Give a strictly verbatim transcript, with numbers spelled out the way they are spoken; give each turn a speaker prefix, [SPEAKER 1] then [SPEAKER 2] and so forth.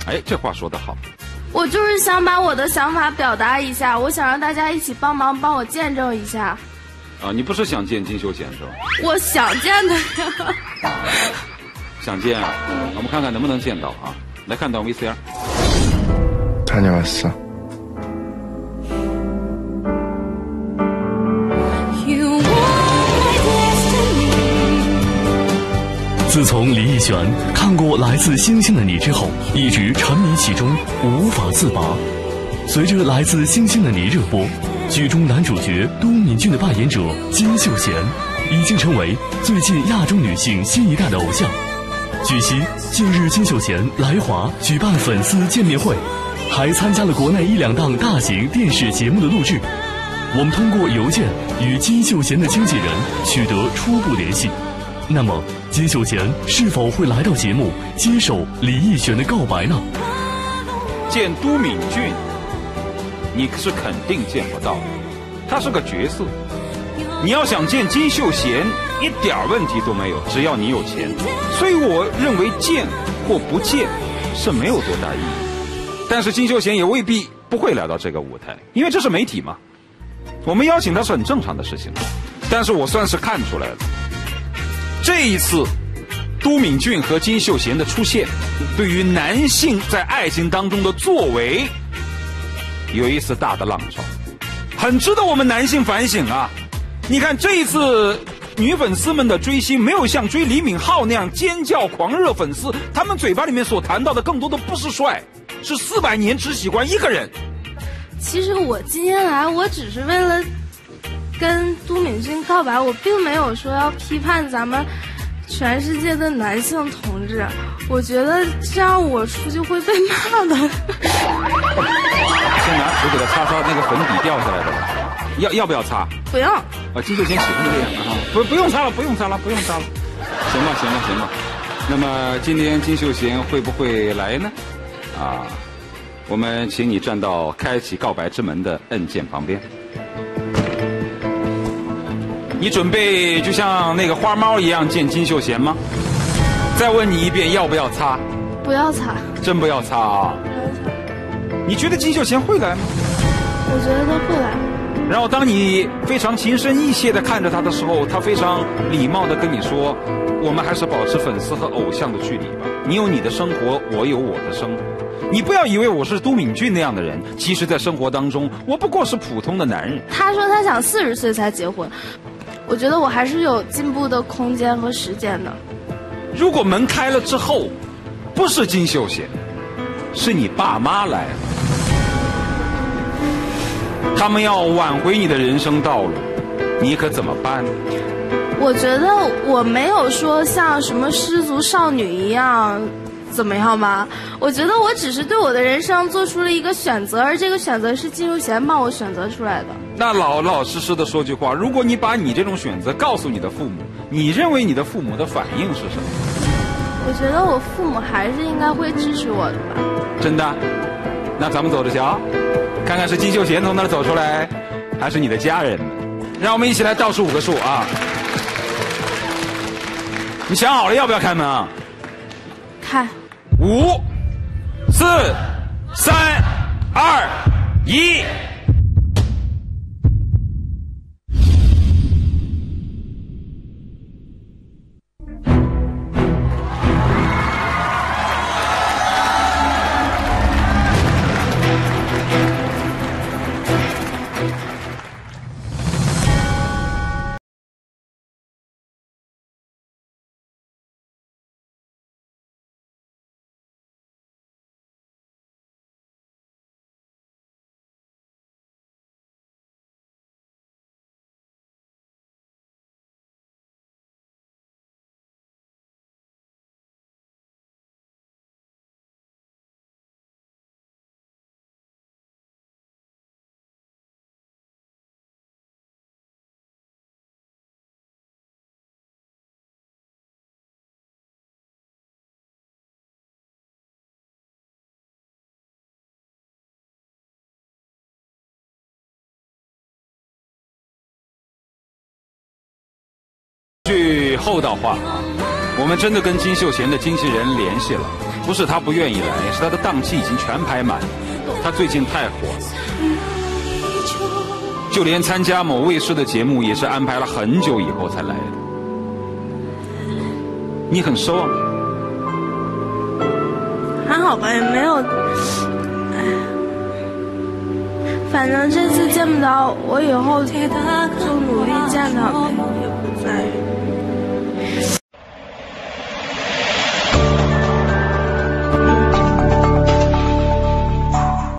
[SPEAKER 1] 哎，这话说得好。
[SPEAKER 2] 我就是想把我的想法表达一下，我想让大家一起帮忙帮我见证一下。
[SPEAKER 1] 啊，你不是想见金秀贤是吧？
[SPEAKER 2] 我想见的呀。
[SPEAKER 1] 想见啊？我们看看能不能见到啊？来看段 V C R。
[SPEAKER 3] 다녀왔어.
[SPEAKER 4] 自从李易璇看过《来自星星的你》之后，一直沉迷其中，无法自拔。随着《来自星星的你》热播，剧中男主角都敏俊的扮演者金秀贤已经成为最近亚洲女性新一代的偶像。据悉，近日金秀贤来华举办粉丝见面会，还参加了国内一两档大型电视节目的录制。我们通过邮件与金秀贤的经纪人取得初步联系。那么，金秀贤是否会来到节目接受李易璇的告白呢？
[SPEAKER 1] 见都敏俊，你是肯定见不到的，他是个角色。你要想见金秀贤，一点问题都没有，只要你有钱。所以我认为见或不见是没有多大意义。但是金秀贤也未必不会来到这个舞台，因为这是媒体嘛，我们邀请他是很正常的事情。但是我算是看出来了，这一次都敏俊和金秀贤的出现，对于男性在爱情当中的作为有一次大的浪潮，很值得我们男性反省啊。你看这一次女粉丝们的追星没有像追李敏镐那样尖叫狂热粉丝，他们嘴巴里面所谈到的更多的不是帅，是四百年只喜欢一个人。
[SPEAKER 2] 其实我今天来我只是为了跟都敏俊告白，我并没有说要批判咱们全世界的男性同志，我觉得这样我出去会被骂的。
[SPEAKER 1] 先拿纸给他擦擦那个粉底掉下来的吧，要要不要擦？
[SPEAKER 2] 不用。
[SPEAKER 1] 啊，金秀贤喜欢这样啊，不不用擦了，不用擦了，不用擦了。行吧，行吧，行吧。那么今天金秀贤会不会来呢？啊，我们请你站到开启告白之门的按键旁边。你准备就像那个花猫一样见金秀贤吗？再问你一遍，要不要擦？
[SPEAKER 2] 不要擦。
[SPEAKER 1] 真不要擦啊！
[SPEAKER 2] 不要擦。
[SPEAKER 1] 你觉得金秀贤会来吗？
[SPEAKER 2] 我觉得他会来。
[SPEAKER 1] 然后当你非常情深意切地看着他的时候，他非常礼貌地跟你说，我们还是保持粉丝和偶像的距离吧，你有你的生活，我有我的生活。你不要以为我是都敏俊那样的人，其实在生活当中我不过是普通的男人。
[SPEAKER 2] 他说他想四十岁才结婚，我觉得我还是有进步的空间和时间的。
[SPEAKER 1] 如果门开了之后不是金秀贤，是你爸妈来了，他们要挽回你的人生道路，你可怎么办？
[SPEAKER 2] 我觉得我没有说像什么失足少女一样怎么样吧，我觉得我只是对我的人生做出了一个选择，而这个选择是金秀贤帮我选择出来的。
[SPEAKER 1] 那老老实实的说句话，如果你把你这种选择告诉你的父母，你认为你的父母的反应是什么？
[SPEAKER 2] 我觉得我父母还是应该会支持我的吧。
[SPEAKER 1] 真的？那咱们走着瞧，看看是金秀贤从那儿走出来，还是你的家人。让我们一起来倒数五个数啊！你想好了要不要开门啊？
[SPEAKER 2] 开。
[SPEAKER 1] 五、四、三、二、一。句厚道话啊，我们真的跟金秀贤的经纪人联系了， 不是他不愿意来，是他的档期已经全排满。他最近太火了，就连参加某卫视的节目也是安排了很久以后才来的。你很失望？
[SPEAKER 2] 还好吧，也没有。哎，反正这次见不到，我以后就努力见他呗。